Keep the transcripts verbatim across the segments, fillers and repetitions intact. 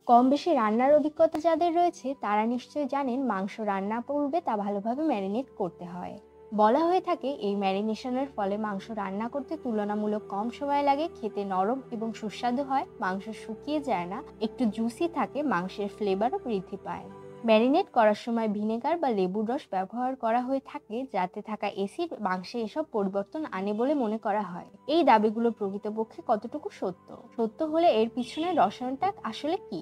কম বেশি রান্নার অভিজ্ঞতা যাদের রয়েছে তারা নিশ্চয়ই জানেন মাংস রান্না পূর্বে তা ভালোভাবে ম্যারিনেট করতে হয়। বলা হয়ে থাকে এই ম্যারিনেশনের ফলে মাংস রান্না করতে তুলনামূলক কম সময় লাগে, খেতে নরম এবং সুস্বাদু হয়, মাংস শুকিয়ে যায় না, একটু জুসি থাকে, মাংসের ফ্লেভারও বৃদ্ধি পায়। ম্যারিনেট করার সময় ভিনেগার বা লেবুর রস ব্যবহার করা হয়ে থাকে যাতে থাকা অ্যাসিড মাংসে এসব পরিবর্তন আনে বলে মনে করা হয়। এই দাবিগুলো প্রকৃতপক্ষে কতটুকু সত্য সত্য হলে এর পিছনে রসায়নটা আসলে কি?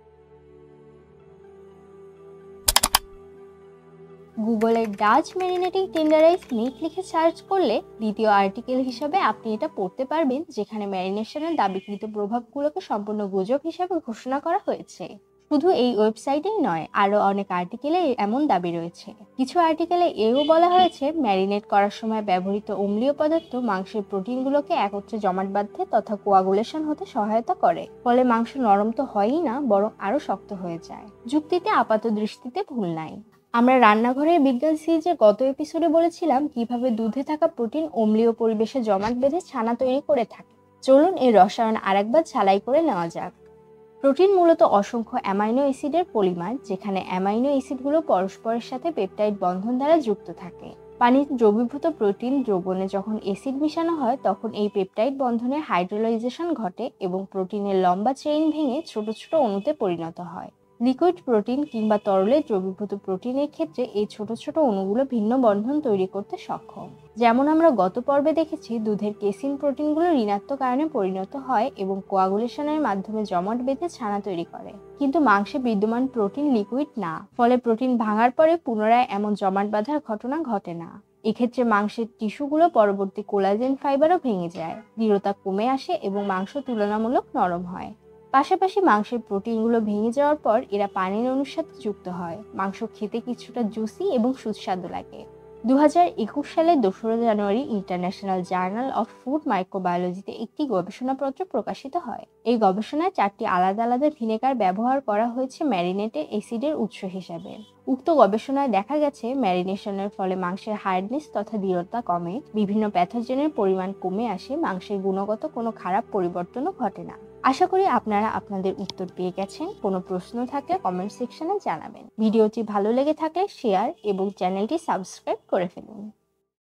গুগলে ডাচ ম্যারিনেটিং টেন্ডারাইজ মিট লিখে সার্চ করলে দ্বিতীয় আর্টিকেল হিসাবে আপনি এটা পড়তে পারবেন, যেখানে ম্যারিনেশনের দাবিকৃত প্রভাবগুলোকে সম্পূর্ণ গুজব হিসাবে ঘোষণা করা হয়েছে। শুধু এই ওয়েবসাইটেই নয়, আরও অনেক আর্টিকেলে এমন দাবি রয়েছে। কিছু আর্টিকেলে এও বলা হয়েছে ম্যারিনেট করার সময় ব্যবহৃত অম্লীয় পদার্থ মাংসের প্রোটিনগুলোকে একত্রে জমাট বাঁধতে তথা কোয়াগুলেশন হতে সহায়তা করে, ফলে মাংস নরম তো হয়ই না, বরং আরও শক্ত হয়ে যায়। যুক্তিতে আপাত দৃষ্টিতে ভুল নাই। আমরা রান্নাঘরের বিজ্ঞান সিরিজের গত এপিসোডে বলেছিলাম কিভাবে দুধে থাকা প্রোটিন অম্লীয় পরিবেশে জমাট বেঁধে ছানা তৈরি করে থাকে। চলুন এই রসায়ন আরেকবার ঝালাই করে নেওয়া যাক। প্রোটিন মূলত অসংখ্য অ্যামাইনো অ্যাসিডের পলিমার, যেখানে অ্যামাইনো অ্যাসিডগুলো পরস্পরের সাথে পেপটাইড বন্ধন দ্বারা যুক্ত থাকে। পানির দ্রবীভূত প্রোটিন দ্রবণে যখন অ্যাসিড মিশানো হয় তখন এই পেপটাইড বন্ধনের হাইড্রোলাইজেশন ঘটে এবং প্রোটিনের লম্বা চেইন ভেঙে ছোট ছোট অণুতে পরিণত হয়। লিকুইড প্রোটিন কিংবা তরলে দ্রবীভূত প্রোটিনের ক্ষেত্রে এই ছোট ছোট অণুগুলো ভিন্ন বন্ধন তৈরি করতে সক্ষম। যেমন আমরা গত পর্বে দেখেছি, দুধের কেসিন প্রোটিনগুলো ঋণাত্মক আয়নে পরিণত হয় এবং কোয়াগুলেশনের মাধ্যমে জমাট বেঁধে ছানা তৈরি করে, কিন্তু মাংসে বিদ্যমান প্রোটিন লিকুইড না, ফলে প্রোটিন ভাঙার পরে পুনরায় এমন জমাট বাঁধার ঘটনা ঘটে না। এক্ষেত্রে মাংসের টিস্যুগুলো পরবর্তী কোলাজেন ফাইবারও ভেঙে যায়, দৃঢ়তা কমে আসে এবং মাংস তুলনামূলক নরম হয়। পাশাপাশি মাংসের প্রোটিনগুলো ভেঙে যাওয়ার পর এরা পানির অণুর সাথে যুক্ত হয়, মাংস খেতে কিছুটা জুসি এবং সুস্বাদু লাগে। দু হাজার একুশ সালের দোসরা জানুয়ারি ইন্টারন্যাশনাল জার্নাল অফ ফুড মাইক্রোবায়োলজিতে একটি গবেষণাপত্র প্রকাশিত হয়। এই গবেষণায় চারটি আলাদা আলাদা ভিনেগার ব্যবহার করা হয়েছে ম্যারিনেটেড অ্যাসিডের উৎস হিসাবে। উক্ত গবেষণায় দেখা গেছে ম্যারিনেশনের ফলে মাংসের হার্ডনেস তথা দৃঢ়তা কমে, বিভিন্ন প্যাথোজেনের পরিমাণ কমে আসে, মাংসের গুণগত কোনো খারাপ পরিবর্তনও ঘটে না। আশা করি আপনারা আপনাদের উত্তর পেয়ে গেছেন। কোনো প্রশ্ন থাকলে কমেন্ট সেকশনে জানাবেন। ভিডিওটি ভালো লেগে থাকলে শেয়ার এবং চ্যানেলটি সাবস্ক্রাইব করে ফেলুন।